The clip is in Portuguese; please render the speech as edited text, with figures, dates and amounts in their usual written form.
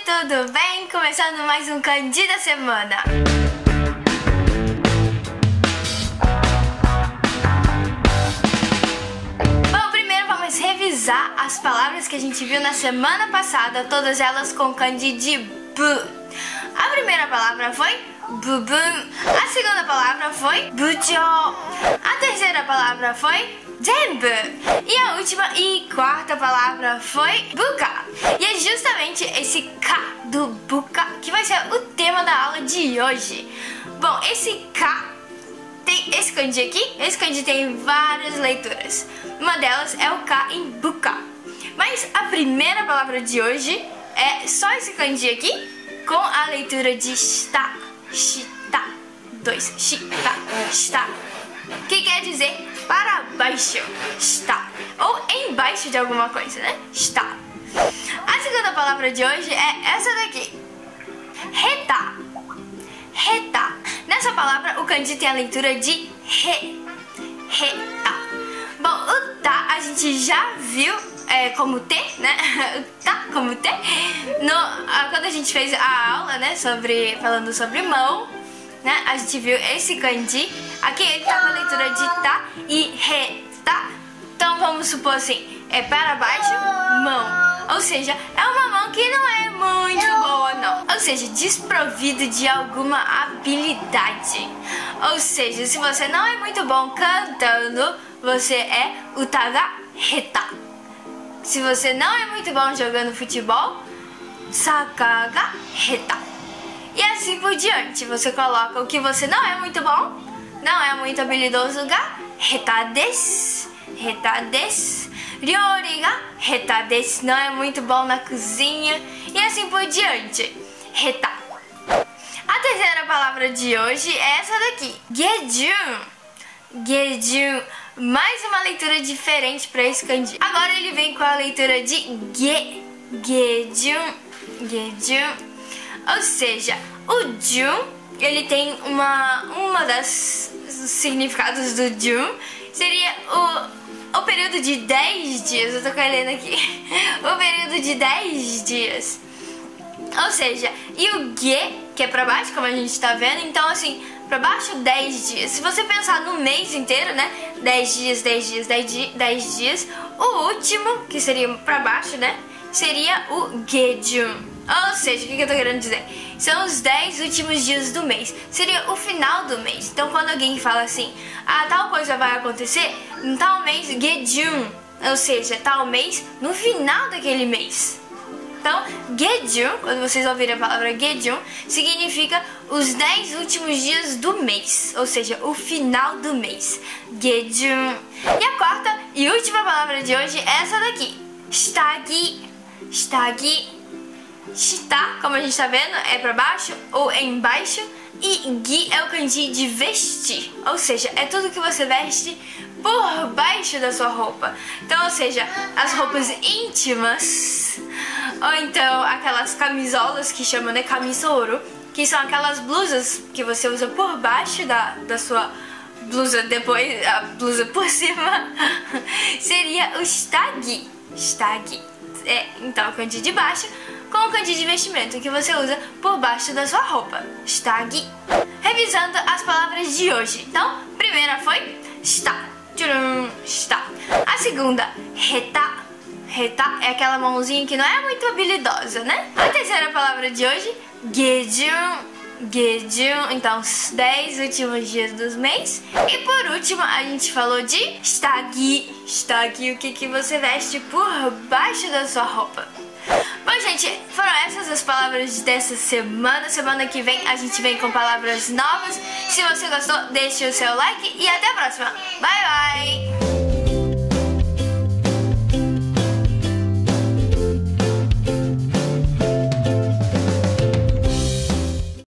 tudo bem? Começando mais um Kanji da semana. Bom, primeiro vamos revisar as palavras que a gente viu na semana passada, todas elas com kanji de bu. A primeira palavra foi bubun, a segunda palavra foi bujo, a terceira palavra foi zenbu e a última e quarta palavra foi buka. E é justamente esse ka do buka que vai ser o tema da aula de hoje. Bom, esse ka tem esse kanji aqui, esse kanji tem várias leituras. Uma delas é o ka em buka. Mas a primeira palavra de hoje é só esse kanji aqui com a leitura de shita, shita, dois, shita, shita, que quer dizer para baixo, shita, ou embaixo de alguma coisa, né? Shita. A segunda palavra de hoje é essa daqui, reta, reta. Nessa palavra o kanji tem a leitura de re, reta. Bom, o ta a gente já viu como T, né? Tá como T. Quando a gente fez a aula, né? Falando sobre mão, né? A gente viu esse kanji. Aqui ele tá com a leitura de tá e re, tá. Então vamos supor assim, é para baixo, mão. Ou seja, é uma mão que não é muito boa, não. Ou seja, desprovida de alguma habilidade. Ou seja, se você não é muito bom cantando, você é utaga reta. Se você não é muito bom jogando futebol, saka ga reta. E assim por diante. Você coloca o que você não é muito bom, não é muito habilidoso ga reta desu, reta desu. Ryori ga reta desu, não é muito bom na cozinha. E assim por diante. Reta. A terceira palavra de hoje é essa daqui, gejun. Gejun. Mais uma leitura diferente para esse kanji. Agora ele vem com a leitura de ge, gejun, gejun. Ou seja, o jun, ele tem uma das significados do jun seria o período de 10 dias. Eu tô colhendo aqui. O período de 10 dias. Ou seja, e o ge, que é pra baixo, como a gente tá vendo, então assim, pra baixo 10 dias. Se você pensar no mês inteiro, né? 10 dias, 10 dias, 10 dias. O último, que seria pra baixo, né? Seria o gejun. Ou seja, o que eu tô querendo dizer? São os 10 últimos dias do mês. Seria o final do mês. Então quando alguém fala assim, tal coisa vai acontecer em tal mês, gejun. Ou seja, tal mês no final daquele mês. Então, gejun, quando vocês ouvirem a palavra gejun, significa os 10 últimos dias do mês, ou seja, o final do mês. Gejun. E a quarta e última palavra de hoje é essa daqui, shitagi. Shitagi. Shita, como a gente tá vendo, é pra baixo ou embaixo. E gi é o kanji de vestir, ou seja, é tudo que você veste por baixo da sua roupa. Então, ou seja, as roupas íntimas, ou então aquelas camisolas que chamam de kamisoro, que são aquelas blusas que você usa por baixo da sua blusa, depois a blusa por cima. Seria o shitagi. Shitagi. Então, o kanji de baixo com o kanji de vestimento que você usa por baixo da sua roupa. Shitagi. Revisando as palavras de hoje. Então, a primeira foi shita. Tchurum, shita. A segunda, reta. Reta é aquela mãozinha que não é muito habilidosa, né? A terceira palavra de hoje, gejun. Gejun, então os 10 últimos dias dos mês. E por último, a gente falou de shitagi. Shitagi, o que você veste por baixo da sua roupa. Bom, gente, foram essas as palavras dessa semana. Semana que vem a gente vem com palavras novas. Se você gostou, deixe o seu like e até a próxima. Bye, bye!